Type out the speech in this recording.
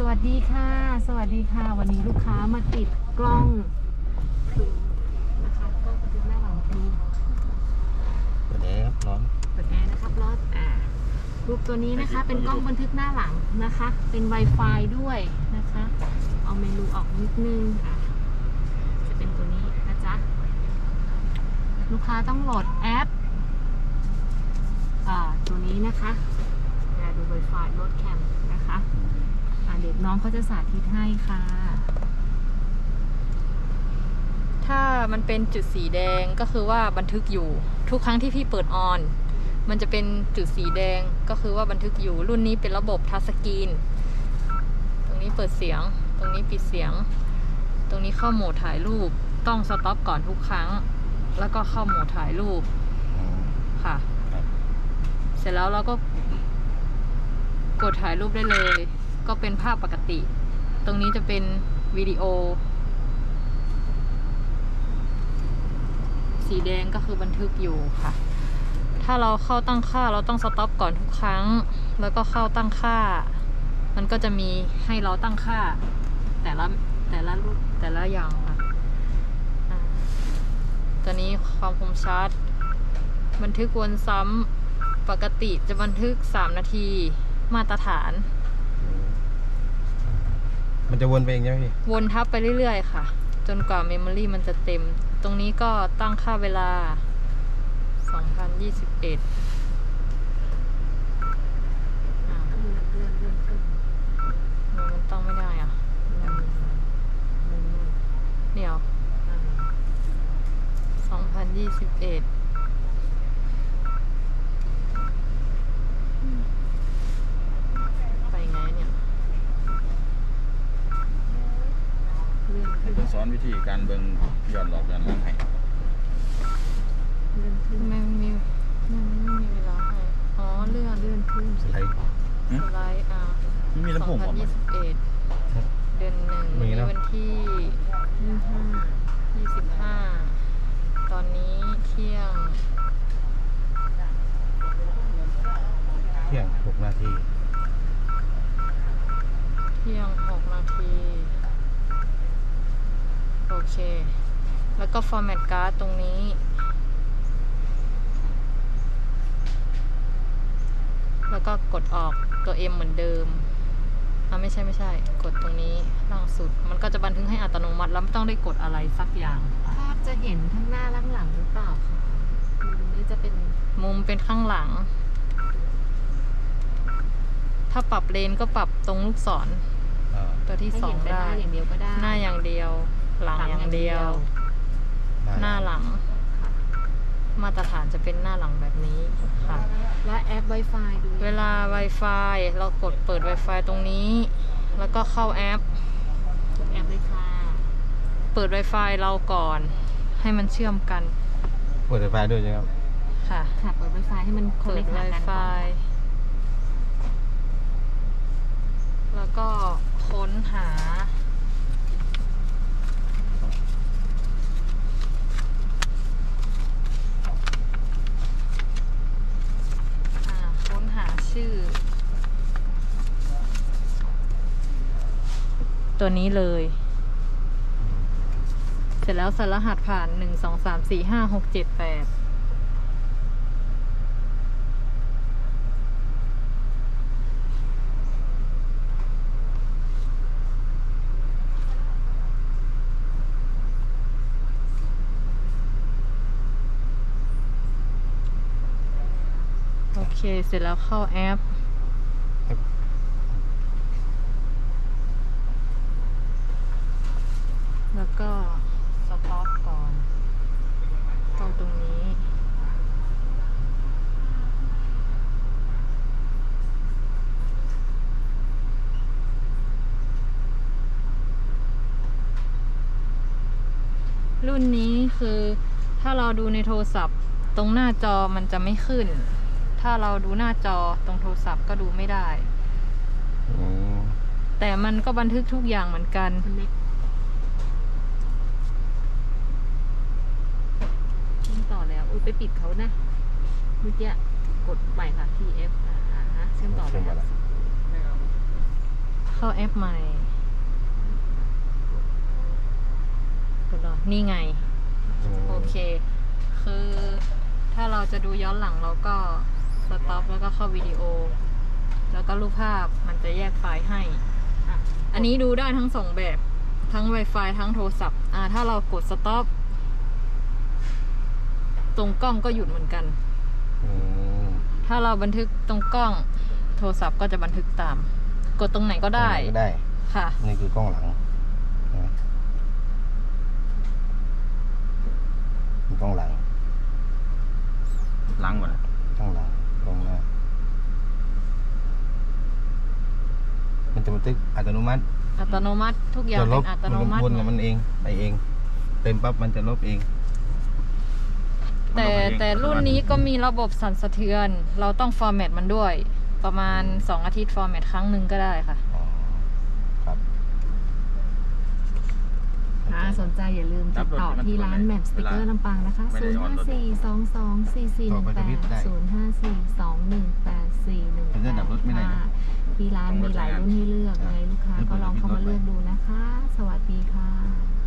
วัสดีค่ะสวัสดีค่ะวันนี้ลูกค้ามาติดกล้องคืนนะคะกล้องบันทึกหน้าหลังนี้เปิดแอร์ครับร้อนเปิดแอร์นะครับรถรูปตัวนี้นะคะเป็นกล้องบันทึกหน้าหลังนะคะเป็น Wi-Fi ด้วยนะคะเอาเมนูออกนิดนึงจะเป็นตัวนี้นะจ๊ะลูกค้าต้องโหลดแอปตัวนี้นะคะดู Wi-Fi รถแคมนะคะเด็กน้องเขาจะสาธิตให้ค่ะถ้ามันเป็นจุดสีแดงก็คือว่าบันทึกอยู่ทุกครั้งที่พี่เปิดออนมันจะเป็นจุดสีแดงก็คือว่าบันทึกอยู่รุ่นนี้เป็นระบบทัชสกรีนตรงนี้เปิดเสียงตรงนี้ปิดเสียงตรงนี้เข้าโหมดถ่ายรูปต้องสต็อปก่อนทุกครั้งแล้วก็เข้าโหมดถ่ายรูปค่ะเสร็จแล้วเราก็กดถ่ายรูปได้เลยก็เป็นภาพปกติตรงนี้จะเป็นวิดีโอสีแดงก็คือบันทึกอยู่ค่ะถ้าเราเข้าตั้งค่าเราต้องสต็อปก่อนทุกครั้งแล้วก็เข้าตั้งค่ามันก็จะมีให้เราตั้งค่าแต่ละอย่างค่ะตัวนี้ความคมชัดบันทึกวนซ้ำปกติจะบันทึก3 นาทีมาตรฐานมันจะวนไปเองใช่ไหมพี่วนทับไปเรื่อยๆค่ะจนกว่าเมมโมรี่มันจะเต็มตรงนี้ก็ตั้งค่าเวลา2021มันตั้งไม่ได้อ่ะเดี๋ยว2021ไปไงเนี่ยให้สอนวิธีการเบิ่งย้อนหลอกย้อนหลังให้ไม่มีเวลาให้อ๋อเลื่อนขึ้นสไลด์ไม่มีลำโพงออกมา 2021เดือน1วันที่25ตอนนี้เที่ยง 6 นาที 6 นาทีโอเคแล้วก็ format card ตรงนี้แล้วก็กดออกตัว M เหมือนเดิมไม่ใช่กดตรงนี้ล่างสุดมันก็จะบันทึกให้อัตโนมัติแล้วไม่ต้องได้กดอะไรสักอย่างภาพจะเห็นทั้งหน้าและหลังหรือเปล่าคะมุมนี้จะเป็นมุมเป็นข้างหลังถ้าปรับเลนก็ปรับตรงลูกศรตัวที่2ได้หน้าอย่างเดียวก็ได้หน้าอย่างเดียวหลังอย่างเดียวหน้าหลังมาตรฐานจะเป็นหน้าหลังแบบนี้ค่ะและแอป Wi-Fi ดูเวลา Wi-Fi เรากดเปิด Wi-Fi ตรงนี้แล้วก็เข้าแอปเลยค่ะเปิด Wi-Fi เราก่อนให้มันเชื่อมกันเปิด Wi-Fi ด้วยใช่ไหมครับค่ะเปิด Wi-Fi ให้มันเปิด Wi-Fi แล้วก็ค้นหาชื่อตัวนี้เลยเสร็จแล้วใส่รหัสผ่าน1 2 3 4 5 6 7 8โอเคเสร็จแล้วเข้าแอปแล้วก็สต็อปก่อนตรงนี้รุ่นนี้คือถ้าเราดูในโทรศัพท์ตรงหน้าจอมันจะไม่ขึ้นถ้าเราดูหน้าจอตรงโทรศัพท์ก็ดูไม่ได้แต่มันก็บันทึกทุกอย่างเหมือนกันต่อแล้วไปปิดเขานะเมื่อกี้กดไปค่ะ TF เชื่อมต่อแล้วเข้าแอปใหม่กดรอนี่ไง โอเค คือถ้าเราจะดูย้อนหลังเราก็สต็อปแล้วก็เข้าวิดีโอ แล้วก็รูปภาพมันจะแยกไฟล์ให้อ่ะอันนี้ดูได้ทั้งสองแบบ ทั้ง Wi-Fi ทั้งโทรศัพท์ ถ้าเรากดสต็อปตรงกล้องก็หยุดเหมือนกันอืมถ้าเราบันทึกตรงกล้องโทรศัพท์ก็จะบันทึกตาม กดตรงไหนก็ได้ก็ได้ค่ะนี่คือกล้องหลังนะมีกล้องหลังล้างหมดกล้องหลังกล้องหน้ามันจะบันทึกอัตโนมัติอัตโนมัติทุกอย่างจะลเป็บนอัตโนมัติวนกับมันเองไปเอง เต็มปั๊บมันจะลบเองแต่รุ่นนี้ก็มีระบบสั่นสะเทือน เราต้องฟอร์แมตมันด้วย ประมาณ2 อาทิตย์ฟอร์แมตครั้งหนึ่งก็ได้ค่ะอ๋อครับสนใจอย่าลืมติดต่อที่ร้านแมปสติกเกอร์ลำปางนะคะ 054224418 ที่ร้านมีหลายรุ่นให้เลือกยังไงลูกค้าก็ลองเข้ามาเลือกดูนะคะ สวัสดีค่ะ